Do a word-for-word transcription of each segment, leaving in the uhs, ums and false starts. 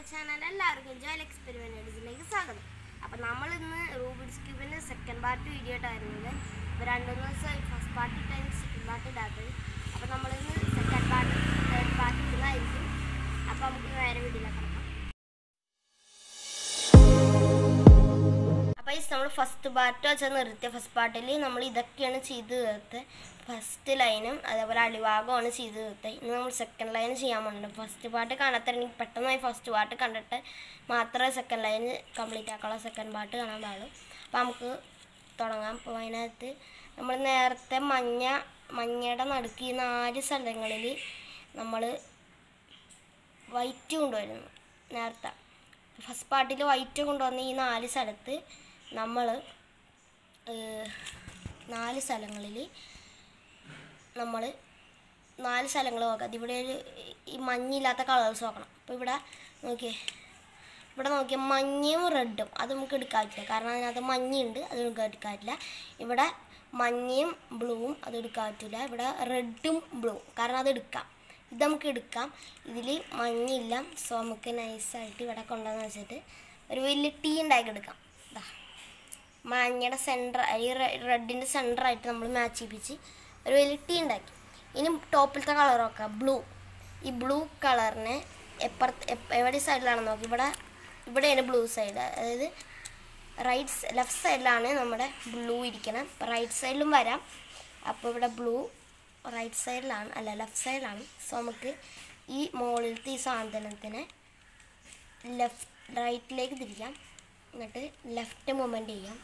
Channel എല്ലാവർക്കും Joel എക്സ്പെരിമെന്റ്സിലേക്ക് സ്വാഗതം. അപ്പോൾ നമ്മൾ ഇന്ന് റൂബിക്സ് ക്യൂബിൻ്റെ സെക്കൻഡ് പാർട്ട് വീഡിയോ ഇട്ടായിരുന്നത്. ഇപ്പോൾ രണ്ട് മൂന്ന് ദിവസം ഫസ്റ്റ് പാർട്ട് ഇട്ടായിരുന്നു, സെക്കൻഡ് പാർട്ട് ഇടാത്തത്. അപ്പോൾ നമ്മളിന്ന് സെക്കൻഡ് പാർട്ട് തേർഡ് പാർട്ട് ഇടുന്നതായിരിക്കും. അപ്പോൾ നമുക്ക് നേരെ വീഡിയോയിലേക്ക് കിടക്കാം. അപ്പോൾ ഈ നമ്മൾ ഫസ്റ്റ് പാർട്ട് വെച്ചാൽ നിർത്തിയ ഫസ്റ്റ് പാർട്ടിൽ നമ്മൾ ഇതൊക്കെയാണ് ചെയ്ത് തീർത്തത്. ഫസ്റ്റ് ലൈനും അതേപോലെ അടിഭാഗമാണ് ചെയ്ത് തീർത്തത്. ഇന്ന് നമ്മൾ സെക്കൻഡ് ലൈൻ ചെയ്യാൻ പോകുന്നുണ്ട്. ഫസ്റ്റ് പാർട്ട് കാണാത്തരണെങ്കിൽ പെട്ടെന്നായി ഫസ്റ്റ് പാർട്ട് കണ്ടിട്ട് മാത്രമേ സെക്കൻഡ് ലൈൻ കംപ്ലീറ്റ് ആക്കാനുള്ള സെക്കൻഡ് പാർട്ട് കാണാൻ പാടുള്ളൂ. അപ്പോൾ നമുക്ക് തുടങ്ങാം. അപ്പോൾ അതിനകത്ത് നമ്മൾ നേരത്തെ മഞ്ഞ മഞ്ഞയുടെ നടുക്ക് ഈ നാല് സ്ഥലങ്ങളിൽ നമ്മൾ വൈറ്റ് കൊണ്ടുവരുന്നു. നേരത്തെ ഫസ്റ്റ് പാർട്ടിൽ വൈറ്റ് കൊണ്ടുവന്ന ഈ നാല് സ്ഥലത്ത് നമ്മൾ നാല് സ്ഥലങ്ങളിൽ നമ്മൾ നാല് സ്ഥലങ്ങൾ നോക്കാം. ഇവിടെ ഒരു ഈ മഞ്ഞില്ലാത്ത കളേഴ്സ് നോക്കണം. അപ്പോൾ ഇവിടെ നോക്കിയേ, ഇവിടെ നോക്കിയാൽ മഞ്ഞയും റെഡും അത് നമുക്ക് എടുക്കാൻ പറ്റില്ല, കാരണം അതിനകത്ത് മഞ്ഞയുണ്ട്, അത് നമുക്ക് എടുക്കാൻ പറ്റില്ല. ഇവിടെ മഞ്ഞയും ബ്ലൂവും അത് എടുക്കാൻ പറ്റില്ല. ഇവിടെ റെഡും ബ്ലൂവും, കാരണം അത് എടുക്കാം. ഇത് നമുക്ക് എടുക്കാം. ഇതിൽ മഞ്ഞില്ല. സോ നമുക്ക് നൈസായിട്ട് ഇവിടെ കൊണ്ടുവന്ന് വെച്ചിട്ട് ഒരു വലിയ ടീ ഉണ്ടാക്കി എടുക്കാം. ഇതാ മഞ്ഞയുടെ സെൻറ്റർ, ഈ റെഡിൻ്റെ സെൻറ്ററായിട്ട് നമ്മൾ മാച്ച് ചെയ്യിപ്പിച്ച് ഒരു വലിയ ടീ ഉണ്ടാക്കി. ഇനി ടോപ്പിലത്തെ കളർ നോക്കാം, ബ്ലൂ. ഈ ബ്ലൂ കളറിനെ എപ്പുറത്ത് എവിടെ സൈഡിലാണെന്ന് നോക്കി. ഇവിടെ ഇവിടെയാണ് ബ്ലൂ സൈഡ്, അതായത് റൈറ്റ് ലെഫ്റ്റ് സൈഡിലാണ് നമ്മുടെ ബ്ലൂ ഇരിക്കണം. റൈറ്റ് സൈഡിലും വരാം. അപ്പോൾ ഇവിടെ ബ്ലൂ റൈറ്റ് സൈഡിലാണ്, അല്ല ലെഫ്റ്റ് സൈഡിലാണ്. സോ നമുക്ക് ഈ മുകളിലത്തെ ഈ സാധനത്തിനെ ലെഫ്റ്റ് റൈറ്റിലേക്ക് തിരിക്കാം. എന്നിട്ട് ലെഫ്റ്റ് മൂവ്മെൻറ്റ് ചെയ്യാം.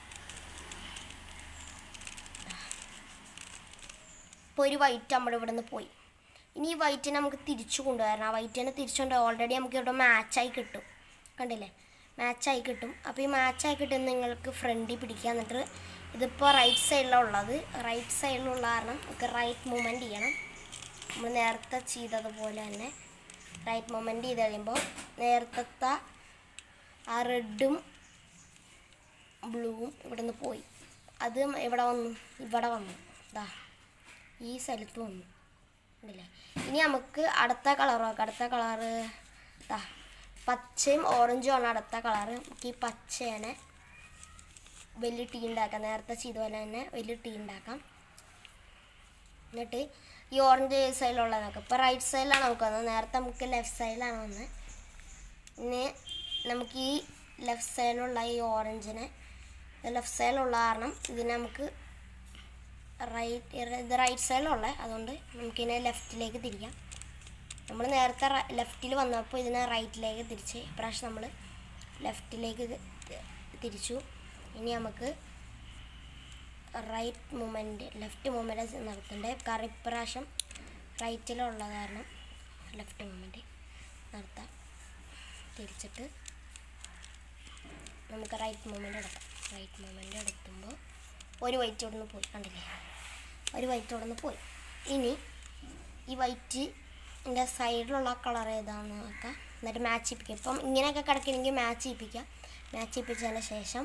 ഇപ്പോൾ ഒരു വൈറ്റ് നമ്മുടെ ഇവിടെ നിന്ന് പോയി. ഇനി ഈ വൈറ്റിനെ നമുക്ക് തിരിച്ചു കൊണ്ടുവരണം. ആ വൈറ്റിനെ തിരിച്ചുകൊണ്ട് ഓൾറെഡി നമുക്ക് ഇവിടെ മാച്ചായി കിട്ടും. കണ്ടില്ലേ, മാച്ചായി കിട്ടും. അപ്പോൾ ഈ മാച്ചായി കിട്ടും നിങ്ങൾക്ക് ഫ്രണ്ടിൽ പിടിക്കുക. എന്നിട്ട് ഇതിപ്പോൾ റൈറ്റ് സൈഡിലുള്ളത്, റൈറ്റ് സൈഡിലുള്ള കാരണം നമുക്ക് റൈറ്റ് മൂവ്മെൻറ്റ് ചെയ്യണം. നമ്മൾ നേരത്തെ ചെയ്തതുപോലെ തന്നെ റൈറ്റ് മൂവ്മെൻറ്റ് ചെയ്ത് കഴിയുമ്പോൾ നേരത്തെ ആ റെഡും ബ്ലൂവും ഇവിടെ നിന്ന് പോയി. അത് ഇവിടെ വന്നു, ഇവിടെ വന്നു, ഇതാ ഈ സ്ഥലത്ത് വന്നു. ഉണ്ടല്ലേ. ഇനി നമുക്ക് അടുത്ത കളർ നോക്കാം. അടുത്ത കളറ് ഇതാ പച്ചയും ഓറഞ്ചും ആണ് അടുത്ത കളറ്. നമുക്ക് ഈ പച്ചേനെ വലിയ ടീ ഉണ്ടാക്കാം. നേരത്തെ ചെയ്ത പോലെ തന്നെ വലിയ ടീ ഉണ്ടാക്കാം. എന്നിട്ട് ഈ ഓറഞ്ച് സൈഡിലുള്ളത് നോക്കാം. ഇപ്പോൾ റൈറ്റ് സൈഡിലാണ് നമുക്ക് വന്നത്, നേരത്തെ നമുക്ക് ലെഫ്റ്റ് സൈഡിലാണ് വന്നത്. ഇനി നമുക്ക് ഈ ലെഫ്റ്റ് സൈഡിലുള്ള ഈ ഓറഞ്ചിനെ, ലെഫ്റ്റ് സൈഡിലുള്ള കാരണം ഇതിനെ നമുക്ക് റൈറ്റ് ഇത് റൈറ്റ് സൈഡിലുള്ള, അതുകൊണ്ട് നമുക്കിതിനെ ലെഫ്റ്റിലേക്ക് തിരിക്കാം. നമ്മൾ നേരത്തെ ലെഫ്റ്റിൽ വന്നപ്പോൾ ഇതിനെ റൈറ്റിലേക്ക് തിരിച്ച്, ഇപ്രാവശ്യം നമ്മൾ ലെഫ്റ്റിലേക്ക് തിരിച്ചു. ഇനി നമുക്ക് റൈറ്റ് മൂവ്മെൻറ്റ് ലെഫ്റ്റ് മൂവ്മെൻറ്റ് നടത്തണ്ടേ, കാരണം ഇപ്രാവശ്യം റൈറ്റിലുള്ള കാരണം ലെഫ്റ്റ് മൂവ്മെൻറ്റ് നടത്താം. തിരിച്ചിട്ട് നമുക്ക് റൈറ്റ് മൂവ്മെൻറ്റ് എടുക്കാം. റൈറ്റ് മൂവ്മെൻറ്റ് എടുക്കുമ്പോൾ ഒരു വൈറ്റ് ഇവിടെ നിന്ന് പോയി. കണ്ടില്ലേ, ഒരു വൈറ്റ് ഇവിടെ നിന്ന് പോയി. ഇനി ഈ വൈറ്റിൻ്റെ സൈഡിലുള്ള കളർ ഏതാണെന്ന് നോക്കാം. എന്നിട്ട് മാച്ച് ചെയ്യിപ്പിക്കാം. ഇപ്പം ഇങ്ങനെയൊക്കെ കിടക്കണമെങ്കിൽ മാച്ച് ചെയ്യിപ്പിക്കാം. മാച്ച് ചെയ്യിപ്പിച്ചതിന് ശേഷം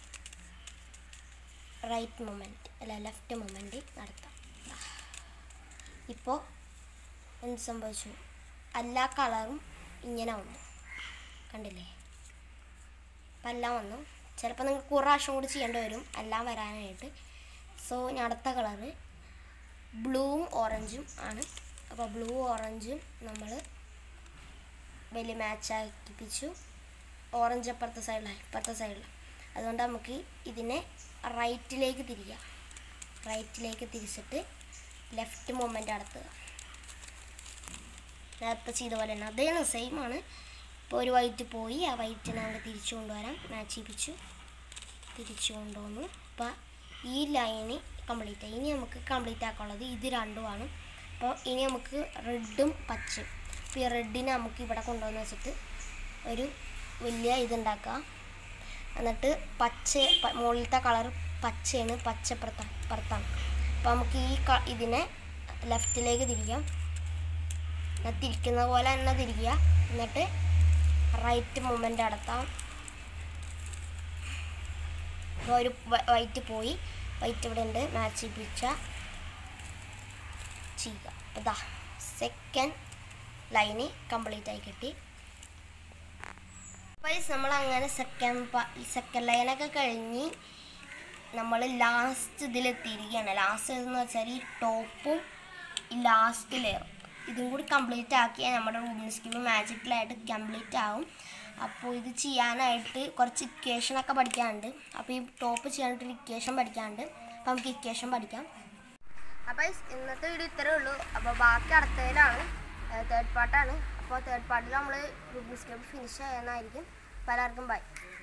റൈറ്റ് മൂവ്മെൻറ്റ് അല്ല ലെഫ്റ്റ് മൂവ്മെൻറ്റ് നടത്താം. ഇപ്പോൾ എന്ത് സംഭവിച്ചു, എല്ലാ കളറും ഇങ്ങനെ വന്നു. കണ്ടില്ലേ, അപ്പം എല്ലാം വന്നു. ചിലപ്പോൾ നിങ്ങൾക്ക് കുറേ പ്രാവശ്യം കൂടി ചെയ്യേണ്ടി വരും എല്ലാം വരാനായിട്ട്. സോ ഞാൻ അടുത്ത കളറ് ബ്ലൂവും ഓറഞ്ചും ആണ്. അപ്പോൾ ബ്ലൂ ഓറഞ്ചും നമ്മൾ വലിയ മാച്ചാക്കിപ്പിച്ചു. ഓറഞ്ച് അപ്പുറത്തെ സൈഡിലാണ്, ഇപ്പുറത്തെ സൈഡിലാണ്. അതുകൊണ്ട് നമുക്ക് ഇതിനെ റൈറ്റിലേക്ക് തിരിക്കാം. റൈറ്റിലേക്ക് തിരിച്ചിട്ട് ലെഫ്റ്റ് മൂവ്മെൻറ്റ് നടത്തുക. നേരത്തെ ചെയ്ത പോലെ തന്നെ അതേ സെയിം ആണ്. ഇപ്പോൾ ഒരു വൈറ്റ് പോയി, ആ വൈറ്റിനെ നമുക്ക് തിരിച്ചു കൊണ്ടുവരാം. മാച്ച് ചെയ്യിപ്പിച്ചു, തിരിച്ചു കൊണ്ടുവന്നു. അപ്പോൾ ഈ ലൈന് കംപ്ലീറ്റ് ആയി. ഇനി നമുക്ക് കംപ്ലീറ്റ് ആക്കാനുള്ളത് ഇത് രണ്ടുമാണ്. അപ്പോൾ ഇനി നമുക്ക് റെഡും പച്ചയും. അപ്പോൾ ഈ റെഡിനെ നമുക്ക് ഇവിടെ കൊണ്ടുവന്ന് വെച്ചിട്ട് ഒരു വലിയ ഇതുണ്ടാക്കാം. എന്നിട്ട് പച്ച മുകളിലത്തെ കളർ പച്ചയാണ്, പച്ച പുറത്താണ് പുറത്താണ് അപ്പോൾ നമുക്ക് ഈ ഇതിനെ ലെഫ്റ്റിലേക്ക് തിരിക്കാം. തിരിക്കുന്ന പോലെ തന്നെ തിരിക്കുക. എന്നിട്ട് റൈറ്റ് മൂവ്മെൻറ്റ് നടത്താം. അപ്പോൾ ഒരു വൈറ്റ് പോയി, വൈറ്റ് ഇവിടെ ഉണ്ട്, മാച്ച് ചെയ്യിപ്പിച്ച ചെയ്യുക. അപ്പോൾ ഇതാ സെക്കൻഡ് ലൈന് കംപ്ലീറ്റ് ആയി കിട്ടി. അപ്പോൾ നമ്മൾ അങ്ങനെ സെക്കൻഡ് സെക്കൻഡ് ലൈനൊക്കെ കഴിഞ്ഞ് നമ്മൾ ലാസ്റ്റ് ഇതിലെത്തിയിരിക്കുകയാണ്. ലാസ്റ്റ് എന്ന് വെച്ചാൽ ഈ ടോപ്പും ഈ ലാസ്റ്റ് ലെയറും ഇതും കൂടി കംപ്ലീറ്റ് ആക്കിയാൽ നമ്മുടെ റൂബിക്സ് ക്യൂബ് മാജിക്കലായിട്ട് കംപ്ലീറ്റ് ആവും. അപ്പോൾ ഇത് ചെയ്യാനായിട്ട് കുറച്ച് ഇക്വേഷനൊക്കെ പഠിക്കാനുണ്ട്. അപ്പോൾ ഈ ടോപ്പ് ചെയ്യാനായിട്ടൊരു ഇക്വേഷൻ പഠിക്കാനുണ്ട്. അപ്പോൾ നമുക്ക് ഇക്വേഷൻ പഠിക്കാം. അപ്പോൾ ഇന്നത്തെ വീഡിയോ ഇത്രയേ ഉള്ളൂ. അപ്പോൾ ബാക്കി അടുത്തതിലാണ് തേർഡ് പാർട്ടാണ്. അപ്പോൾ തേർഡ് പാർട്ടിൽ നമ്മൾ റൂബിക്സ് ക്യൂബ് ഫിനിഷ് ചെയ്യാനായിരിക്കും. പലർക്കും ബൈ.